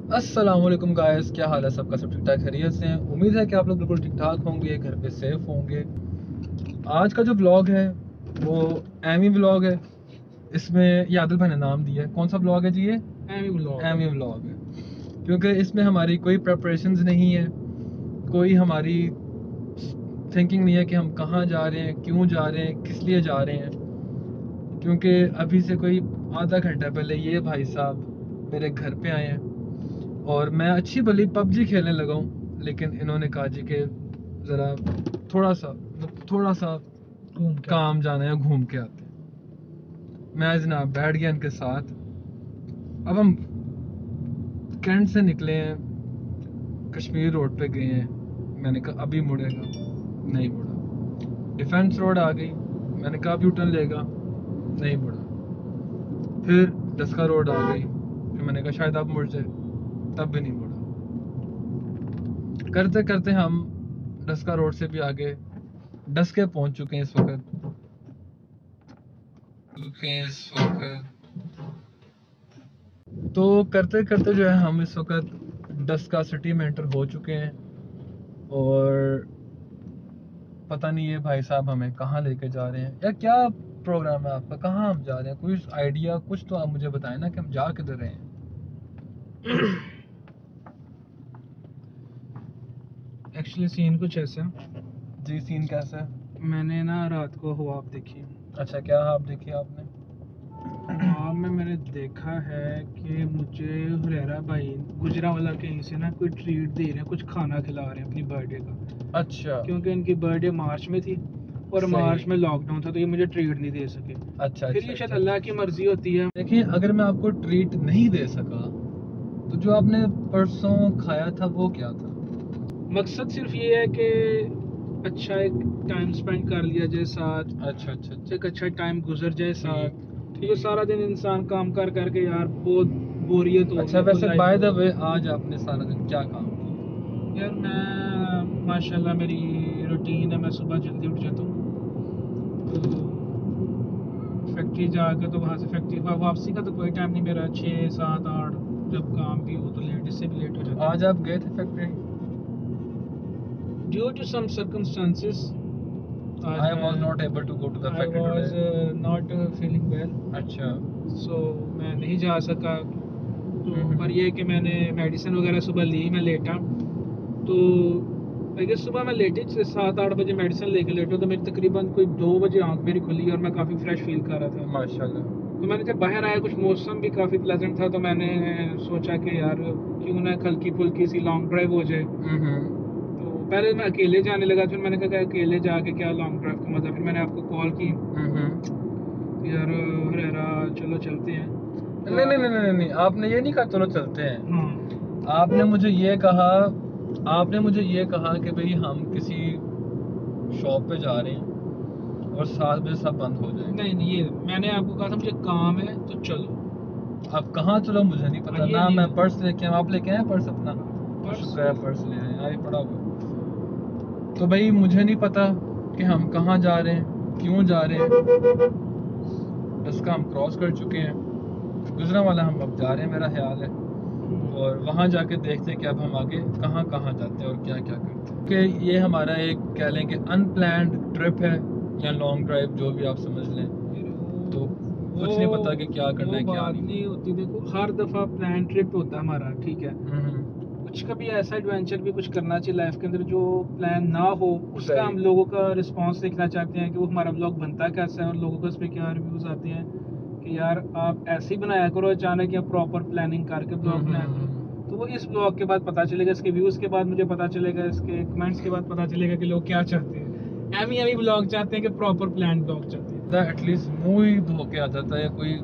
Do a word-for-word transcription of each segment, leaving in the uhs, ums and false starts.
अस्सलामुअलैकुम गाइस, क्या हाल है सबका? सब ठीक ठाक खैरियत से हैं। उम्मीद है कि आप लोग बिल्कुल ठीक ठाक होंगे, घर पे सेफ होंगे। आज का जो ब्लॉग है वो एमी ब्लॉग है। इसमें यादव भाई ने नाम दिया है। कौन सा ब्लॉग है जी? ये एमी ब्लॉग एमी ब्लॉग है, क्योंकि इसमें हमारी कोई प्रेपरेशंस नहीं है, कोई हमारी थिंकिंग नहीं है कि हम कहाँ जा रहे हैं, क्यों जा रहे हैं, किस लिए जा रहे हैं। क्योंकि अभी से कोई आधा घंटा पहले ये भाई साहब मेरे घर पे आए हैं और मैं अच्छी भली पबजी खेलने लगा हूँ, लेकिन इन्होंने कहा जी कि ज़रा थोड़ा सा थोड़ा सा काम जाना है, घूम के आते हैं। मैं जनाब बैठ गया इनके साथ। अब हम कैंट से निकले हैं, कश्मीर रोड पे गए हैं। मैंने कहा अभी मुड़ेगा, नहीं मुड़ा। डिफेंस रोड आ गई, मैंने कहा अब यू टर्न लेगा, नहीं मुड़ा। फिर डस्का रोड आ गई, फिर मैंने कहा शायद अब मुड़ जाए, तब भी नहीं मुड़ा। करते करते हम डस्का रोड से भी आगे डस्के पहुंच चुके हैं इस वक्त इस वक्त तो करते करते जो है हम इस वक्त डस्का सिटी में एंटर हो चुके हैं। और पता नहीं ये भाई साहब हमें कहाँ लेके जा रहे हैं या क्या प्रोग्राम है आपका, कहाँ हम जा रहे हैं? कोई आइडिया कुछ तो आप मुझे बताएं ना कि हम जा किधर रहे हैं। एक्चुअली सीन कुछ ऐसा। जी, सीन कैसा है? मैंने ना रात को ख्वाब देखी। अच्छा, क्या आप देखी आपने? ख्वाब में मैंने देखा है कि मुझे हुरैरा भाई गुजरांवाला कहीं से ना कोई ट्रीट दे रहे हैं, कुछ खाना खिला रहे हैं अपनी बर्थडे का। अच्छा, क्योंकि इनकी बर्थडे मार्च में थी और सही। मार्च में लॉकडाउन था, तो ये मुझे ट्रीट नहीं दे सके। अच्छा फिर अच्छा ये शायद अच्छा। अल्लाह की मर्जी होती है। देखिए, अगर मैं आपको ट्रीट नहीं दे सका तो जो आपने परसों खाया था वो क्या था? मकसद सिर्फ ये है कि अच्छा एक टाइम स्पेंड कर लिया जाए साथ, अच्छा अच्छा अच्छा। एक अच्छा टाइम गुजर जाए साथ। ठीक ठीक है, सारा दिन इंसान काम कर करके यार बहुत बोरियत हो अच्छा, गई। वैसे बाय द वे आज आपने सारा दिन क्या काम किया? यार मैं माशाल्लाह मेरी रूटीन है, मैं सुबह जल्दी उठ जाता हूँ, तो फैक्ट्री जाकर तो वहाँ से फैक्ट्री वापसी का तो कोई टाइम नहीं मेरा। छः सात आठ जब काम भी हो तो लेट, इससे भी लेट हो जाता है। आज आप गए थे factory? Due to some circumstances I was not able to go to the I factory was today. Not feeling well, अच्छा। सो मैं नहीं जा सका। तो हम्म। पर ये है कि मैंने मेडिसिन वगैरह सुबह ली, मैं लेटा तो आई गेस सुबह मैं लेटी सात आठ बजे मेडिसिन लेके लेटा तो मेरी तकरीबन कोई दो बजे आंख मेरी खुली और मैं काफ़ी फ्रेश फील कर रहा था। माशाल्लाह। तो मैंने जब बाहर आया, कुछ मौसम भी काफ़ी प्लेजेंट था, तो मैंने सोचा कि यार क्यों ना हल्की फुल्की सी लॉन्ग ड्राइव हो जाए। हम्म। तो पहले मैं अकेले जाने लगा, फिर मैंने कहा अकेले जाके क्या लॉन्ग ड्राइव का मज़ा। फिर मैंने आपको कॉल की हम्म। यार हरेरा चलो चलते हैं। तो नहीं नहीं नहीं नहीं नहीं, आपने ये नहीं कहा चलो चलते हैं। हाँ, आपने मुझे ये कहा आपने मुझे ये कहा कि भाई हम किसी शॉप पे जा रहे हैं और सात बजे सब बंद हो जाएगा। नहीं नहीं, ये मैंने आपको कहा था मुझे काम है तो चलो। अब कहाँ चलो मुझे नहीं पता हाँ, ये ना। नहीं- मैं पर्स लेके आया, आप लेके आए पर्स अपना? पर्स- शुक्र है पर्स ले आए, यहाँ ही पड़ा हुआ। तो भाई मुझे नहीं पता कि हम कहाँ जा रहे हैं, क्यों जा रहे हैं। इसका हम क्रॉस कर चुके हैं, गुजरांवाला हम अब जा रहे हैं मेरा ख्याल है। और वहाँ जाके देखते हैं कि अब हम आगे कहाँ कहाँ जाते हैं और क्या क्या करते हैं। कि ये हमारा एक कह लें कि अनप्लैंड ट्रिप है या लॉन्ग ड्राइव, जो भी आप समझ लें। तो कुछ नहीं पता कि क्या करना है वो क्या बात नहीं। नहीं होती। देखो हर दफा प्लान ट्रिप होता है हमारा, ठीक है। हम्म। कुछ कभी ऐसा एडवेंचर भी कुछ करना चाहिए लाइफ के अंदर जो प्लान ना हो, उसका सही। हम लोगों का रिस्पांस देखना चाहते हैं कि वो हमारा ब्लॉग बनता कैसा है और लोगों को उस पर क्या रिव्यूज आते हैं कि यार आप ऐसे ही बनाया करो अचानक या प्रॉपर प्लानिंग करके ब्लॉग हम्म, बनाया हम्म, करो। तो वो इस ब्लॉग के बाद पता चलेगा, इसके व्यूज के बाद मुझे पता चलेगा, इसके कमेंट्स के बाद पता चलेगा कि लोग क्या चाहते हैं। एमी एमी ब्लॉग चाहते हैं कि प्रॉपर प्लान ब्लॉग चाहते हैं। एटलीस्ट मुंह ही धो के आ जाता है कोई।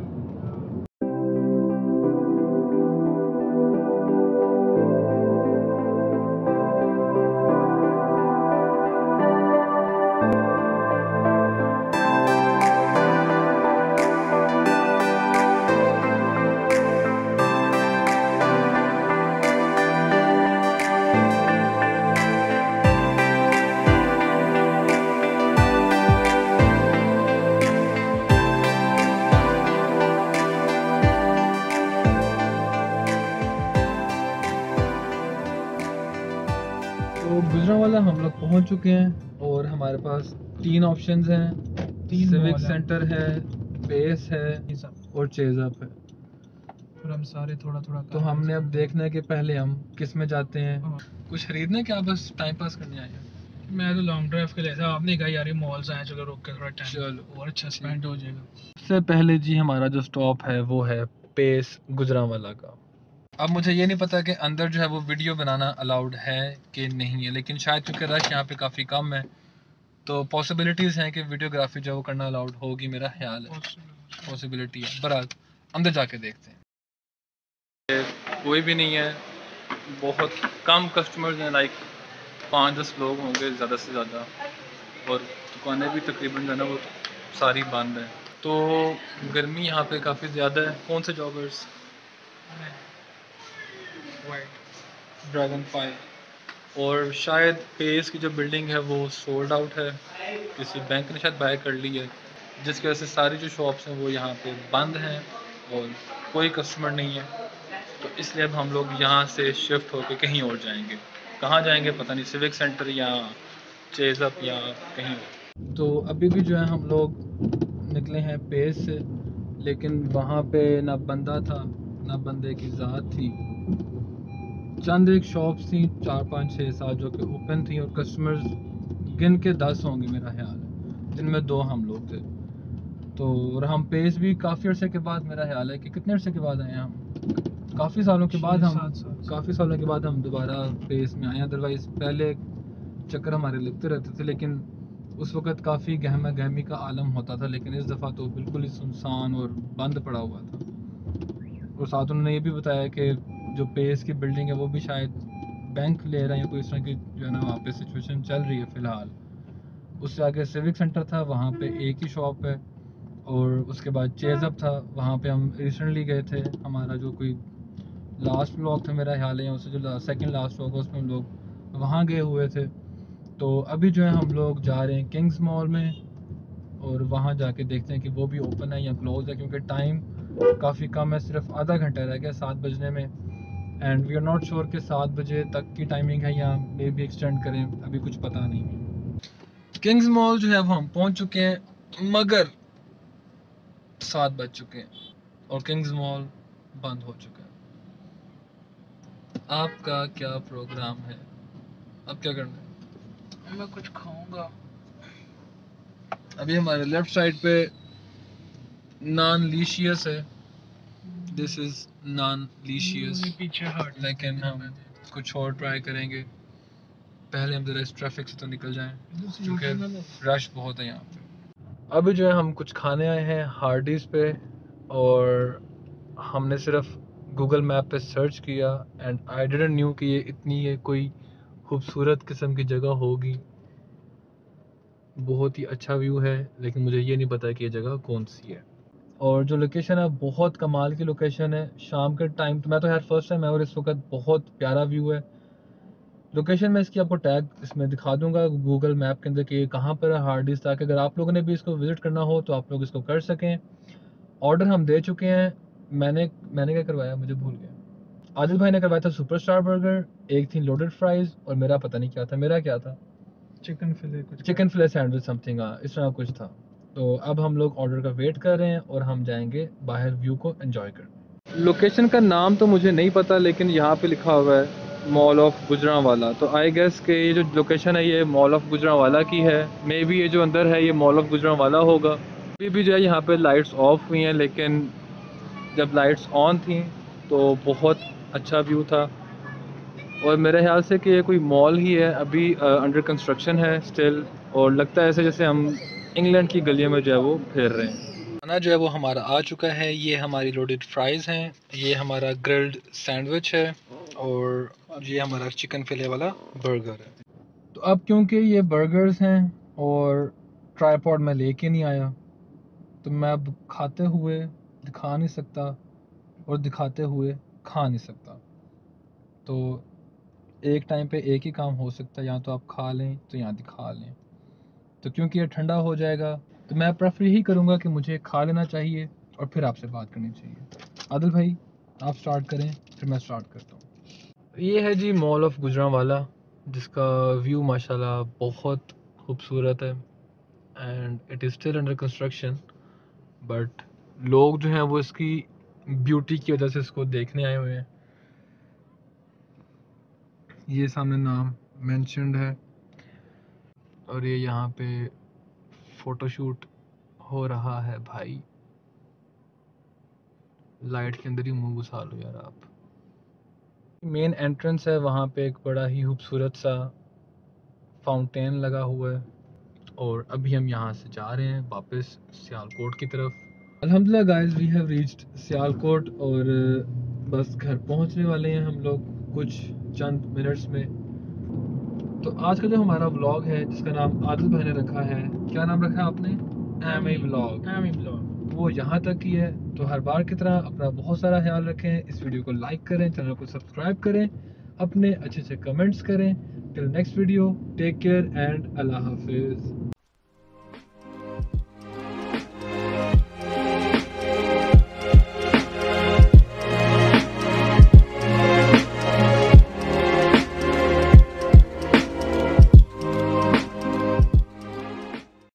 पहुंच चुके हैं और हमारे पास तीन ऑप्शंस हैं, तीन सिविक मॉल हैं। सेंटर है, पेस है ये सब और चेज़अप है। फिर हम सारे थोड़ा थोड़ा तो हमने अब देखना है कि पहले हम किस में जाते हैं। कुछ खरीदना क्या, बस टाइम पास करने आए हैं? मैं तो लॉन्ग ड्राइव के लिए था, आपने कहा यार ये मॉल्स आए, चलो रुक के थोड़ा टाइम चलो और अच्छा स्पेंड हो जाएगा। सबसे पहले जी हमारा जो स्टॉप है वो है पेस गुजरांवाला का। अब मुझे ये नहीं पता कि अंदर जो है वो वीडियो बनाना अलाउड है कि नहीं है, लेकिन शायद क्योंकि रश यहाँ पे काफ़ी कम है तो पॉसिबिलिटीज़ हैं कि वीडियोग्राफी जो है वो करना अलाउड होगी, मेरा ख्याल है, पॉसिबिलिटी है। बहरहाल अंदर जाके देखते हैं। कोई भी नहीं है, बहुत कम कस्टमर्स हैं, लाइक पाँच दस लोग होंगे ज़्यादा से ज़्यादा, और दुकानें भी तकरीबन जो है ना वो सारी बंद हैं। तो गर्मी यहाँ पे काफ़ी ज़्यादा है। कौन से जॉगर्स? Dragon five. और शायद पेस की जो बिल्डिंग है वो सोल्ड आउट है, किसी बैंक ने शायद बाय कर ली है, जिसकी वजह से सारी जो शॉप्स हैं वो यहाँ पे बंद हैं और कोई कस्टमर नहीं है। तो इसलिए अब हम लोग यहाँ से शिफ्ट होकर कहीं और जाएंगे। कहाँ जाएंगे पता नहीं, सिविक सेंटर या चेज़अप या कहीं और। तो अभी भी जो है हम लोग निकले हैं पेस से, लेकिन वहाँ पे ना बंदा था ना बंदे की ज़ात थी। चंद एक शॉप्स थी, चार पाँच छः सात जो कि ओपन थी, और कस्टमर्स गिन के दस होंगे मेरा ख्याल है, जिनमें दो हम लोग थे। तो और हम पेस भी काफ़ी अरसे के बाद, मेरा ख्याल है कि कितने अरसे के बाद आए हैं हम, काफ़ी सालों के बाद हम काफ़ी सालों के बाद हम दोबारा पेस में आए। अदरवाइज़ पहले चक्कर हमारे लगते रहते थे, लेकिन उस वक़्त काफ़ी गहमा गहमी का आलम होता था, लेकिन इस दफ़ा तो बिल्कुल ही सुनसान और बंद पड़ा हुआ था। और साथ उन्होंने ये भी बताया कि जो पेस की बिल्डिंग है वो भी शायद बैंक ले रहे हैं, कोई इस तरह की जो है ना वहाँ पे सिचुएशन चल रही है फ़िलहाल। उससे आगे सिविक सेंटर था, वहाँ पे एक ही शॉप है, और उसके बाद चेज़अप था, वहाँ पे हम रिसेंटली गए थे। हमारा जो कोई लास्ट व्लॉग था मेरा ख्याल है, उससे जो सेकंड लास्ट व्लॉग उसमें हम लोग वहाँ गए हुए थे। तो अभी जो है हम लोग जा रहे हैं किंग्स मॉल में, और वहाँ जाके देखते हैं कि वो भी ओपन है या क्लोज है, क्योंकि टाइम काफ़ी कम है, सिर्फ आधा घंटा रह गया सात बजने में। And we are not sure कि सात बजे तक की टाइमिंग है या मे भी एक्सटेंड करें, अभी कुछ पता नहीं है। किंग्स मॉल जो है वो हम पहुँच चुके हैं, मगर सात बज चुके हैं और किंग्स मॉल बंद हो चुका है। आपका क्या प्रोग्राम है, अब क्या करना है? मैं कुछ खाऊंगा। अभी हमारे लेफ्ट साइड पे नॉन लीशियस है, दिस इज नॉन लीशियस, पीछे हट, लेकिन हम कुछ और ट्राई करेंगे। पहले हम जरा इस ट्रैफिक से तो निकल जाएं, क्योंकि रश बहुत है यहाँ पे। अभी जो है हम कुछ खाने आए हैं हार्डीज़ पे, और हमने सिर्फ गूगल मैप पे सर्च किया एंड आई डिडंट न्यू कि ये इतनी ये कोई खूबसूरत किस्म की जगह होगी। बहुत ही अच्छा व्यू है, लेकिन मुझे ये नहीं पता कि ये जगह कौन सी है। और जो लोकेशन है बहुत कमाल की लोकेशन है, शाम के टाइम तो मैं तो यार फर्स्ट टाइम है, और इस वक्त बहुत प्यारा व्यू है। लोकेशन में इसकी आपको टैग इसमें दिखा दूंगा गूगल मैप के अंदर कि ये कहाँ पर है हार्डीज़, ताकि अगर आप लोगों ने भी इसको विज़िट करना हो तो आप लोग इसको कर सकें। ऑर्डर हम दे चुके हैं। मैंने मैंने क्या करवाया मुझे भूल गया। आदिल भाई ने करवाया था सुपरस्टार बर्गर, एक थी लोडेड फ्राइज़, और मेरा पता नहीं क्या था, मेरा क्या था, चिकन फिले कुछ चिकन फिले सैंडविच समथिंग, हाँ इस तरह कुछ था। तो अब हम लोग ऑर्डर का वेट कर रहे हैं और हम जाएंगे बाहर व्यू को एंजॉय करने। लोकेशन का नाम तो मुझे नहीं पता, लेकिन यहाँ पे लिखा हुआ है मॉल ऑफ गुजरांवाला, तो आई गेस के ये जो लोकेशन है ये मॉल ऑफ गुजरांवाला की है। मे बी ये जो अंदर है ये मॉल ऑफ गुजरांवाला होगा। अभी भी जो है यहाँ पे लाइट्स ऑफ हुई हैं, लेकिन जब लाइट्स ऑन थी तो बहुत अच्छा व्यू था। और मेरे ख्याल से कि ये कोई मॉल ही है, अभी अंडर कंस्ट्रक्शन है स्टिल, और लगता है ऐसे जैसे हम इंग्लैंड की गलियों में जो है वो फिर रहे हैं। खाना जो है वो हमारा आ चुका है, ये हमारी लोडेड फ्राइज़ हैं, ये हमारा ग्रिल्ड सैंडविच है, और ये हमारा चिकन फिले वाला बर्गर है। तो अब क्योंकि ये बर्गर्स हैं और ट्राईपॉड में लेके नहीं आया, तो मैं अब खाते हुए दिखा नहीं सकता और दिखाते हुए खा नहीं सकता। तो एक टाइम पे एक ही काम हो सकता है, या तो आप खा लें तो या दिखा लें। तो क्योंकि ये ठंडा हो जाएगा तो मैं प्रेफर यही करूँगा कि मुझे खा लेना चाहिए और फिर आपसे बात करनी चाहिए। आदिल भाई आप स्टार्ट करें, फिर मैं स्टार्ट करता हूँ। ये है जी मॉल ऑफ गुजरांवाला, जिसका व्यू माशाल्लाह बहुत खूबसूरत है and it is still under construction, but लोग जो हैं वो इसकी ब्यूटी की वजह से इसको देखने आए हुए हैं। ये सामने नाम मेंशन्ड है और ये यहाँ पे फ़ोटोशूट हो रहा है भाई। लाइट के अंदर ही मुंह घुसा लो यार आप। मेन एंट्रेंस है, वहाँ पे एक बड़ा ही खूबसूरत सा फाउंटेन लगा हुआ है और अभी हम यहाँ से जा रहे हैं वापस सियालकोट की तरफ। अल्हम्दुलिल्लाह guys, we have reached Sialkot और बस घर पहुँचने वाले हैं हम लोग कुछ चंद मिनट्स में। तो आज का जो हमारा व्लॉग है, जिसका नाम आदिल भाई ने रखा है, क्या नाम रखा है आपने? M A vlog. M E blog. वो यहाँ तक ही है। तो हर बार की तरह अपना बहुत सारा ख्याल रखें, इस वीडियो को लाइक करें, चैनल को सब्सक्राइब करें, अपने अच्छे अच्छे कमेंट्स करें। Till next video, take care and अल्लाह हाफिज़।